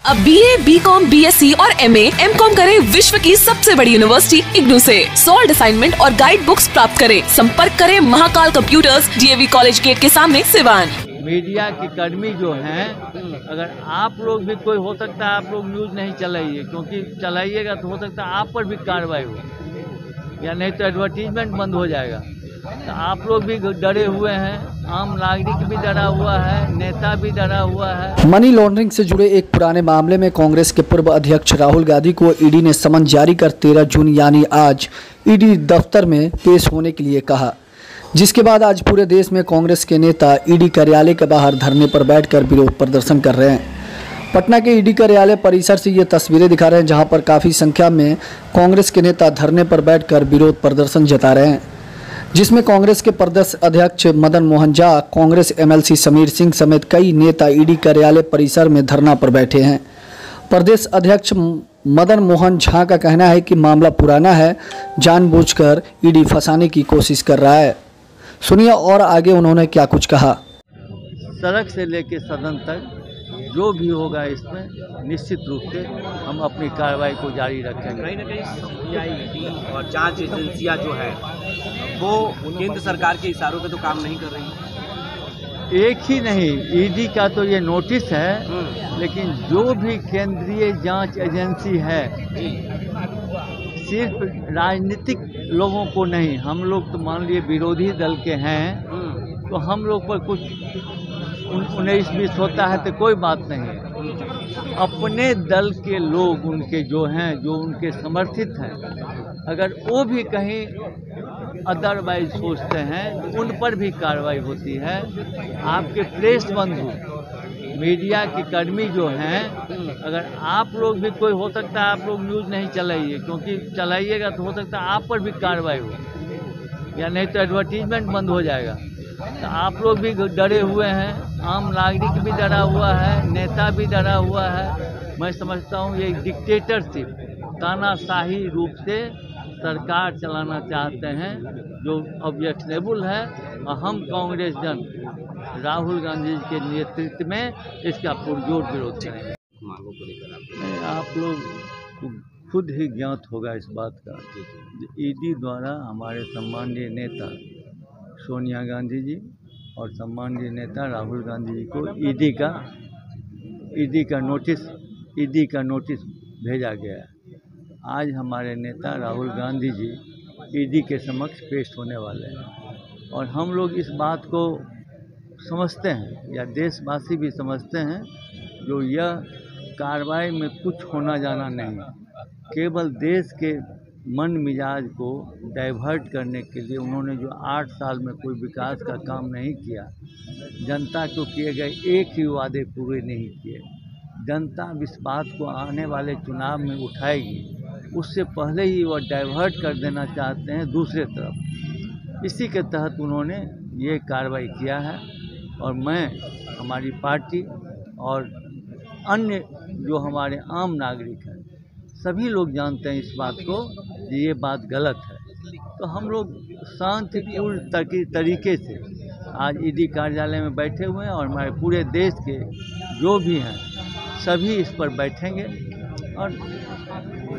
अब BA, BCom, BSc और MA, MCom करें विश्व की सबसे बड़ी यूनिवर्सिटी इग्नू से। सॉल्ड असाइनमेंट और गाइड बुक्स प्राप्त करें। संपर्क करें Mahakal computers, DAV college gate के सामने, सिवान। मीडिया के कर्मी जो हैं, अगर आप लोग भी, कोई हो सकता है आप लोग न्यूज़ नहीं चलाइए, क्योंकि चलाइएगा तो हो सकता है आप पर भी कार्रवाई हो, या नहीं तो एडवर्टीजमेंट बंद हो जाएगा। तो आप लोग भी डरे हुए हैं, आम नागरिक भी डरा हुआ है, नेता भी डरा हुआ है। मनी लॉन्ड्रिंग से जुड़े एक पुराने मामले में कांग्रेस के पूर्व अध्यक्ष राहुल गांधी को ईडी ने समन जारी कर 13 जून यानी आज ईडी दफ्तर में पेश होने के लिए कहा, जिसके बाद आज पूरे देश में कांग्रेस के नेता ईडी कार्यालय के बाहर धरने पर बैठकर विरोध प्रदर्शन कर रहे हैं। पटना के ईडी कार्यालय परिसर से ये तस्वीरें दिखा रहे हैं, जहां पर काफ़ी संख्या में कांग्रेस के नेता धरने पर बैठकर विरोध प्रदर्शन जता रहे हैं, जिसमें कांग्रेस के प्रदेश अध्यक्ष मदन मोहन झा, कांग्रेस MLC समीर सिंह समेत कई नेता ईडी कार्यालय परिसर में धरना पर बैठे हैं। प्रदेश अध्यक्ष मदन मोहन झा का कहना है कि मामला पुराना है, जानबूझकर ईडी फंसाने की कोशिश कर रहा है। सुनिए और आगे उन्होंने क्या कुछ कहा। सड़क से लेकर सदन तक जो भी होगा, इसमें निश्चित रूप से हम अपनी कार्रवाई को जारी रखेंगे। कहीं न कहीं CID और जांच एजेंसियां जो है वो केंद्र सरकार के इशारों पे तो काम नहीं कर रही। एक ही नहीं, ईडी का तो ये नोटिस है, लेकिन जो भी केंद्रीय जांच एजेंसी है, सिर्फ राजनीतिक लोगों को नहीं, हम लोग तो मान लिए विरोधी दल के हैं, तो हम लोग पर कुछ 19-20 होता है तो कोई बात नहीं है। अपने दल के लोग उनके जो हैं, जो उनके समर्थित हैं, अगर वो भी कहीं अदरवाइज सोचते हैं तो उन पर भी कार्रवाई होती है। आपके प्रेस बंधु, मीडिया के कर्मी जो हैं, अगर आप लोग भी, कोई हो सकता है आप लोग न्यूज़ नहीं चलाइए, क्योंकि चलाइएगा तो हो सकता है आप पर भी कार्रवाई हो, या नहीं तो एडवर्टीजमेंट बंद हो जाएगा। तो आप लोग भी डरे हुए हैं, आम नागरिक भी डरा हुआ है, नेता भी डरा हुआ है। मैं समझता हूँ ये डिक्टेटरशिप, तानाशाही रूप से सरकार चलाना चाहते हैं, जो ऑब्जेक्शनेबल है। और हम कांग्रेस जन राहुल गांधी के नेतृत्व में इसका पुरजोर विरोध करेंगे। आप लोग खुद ही ज्ञात होगा इस बात का, ईडी द्वारा हमारे सम्मानीय नेता सोनिया गांधी जी और सम्मानीय नेता राहुल गांधी जी को ईडी का नोटिस भेजा गया है। आज हमारे नेता राहुल गांधी जी ईडी के समक्ष पेश होने वाले हैं, और हम लोग इस बात को समझते हैं, या देशवासी भी समझते हैं, जो यह कार्रवाई में कुछ होना जाना नहीं, केवल देश के मन मिजाज को डाइवर्ट करने के लिए उन्होंने जो 8 साल में कोई विकास का काम नहीं किया, जनता को किए गए एक ही वादे पूरे नहीं किए, जनता इस बात को आने वाले चुनाव में उठाएगी, उससे पहले ही वह डाइवर्ट कर देना चाहते हैं दूसरे तरफ। इसी के तहत उन्होंने ये कार्रवाई किया है, और मैं, हमारी पार्टी और अन्य जो हमारे आम नागरिक हैं, सभी लोग जानते हैं इस बात को कि ये बात गलत है। तो हम लोग शांतिपूर्ण तरीके से आज ईडी कार्यालय में बैठे हुए हैं, और हमारे पूरे देश के जो भी हैं सभी इस पर बैठेंगे, और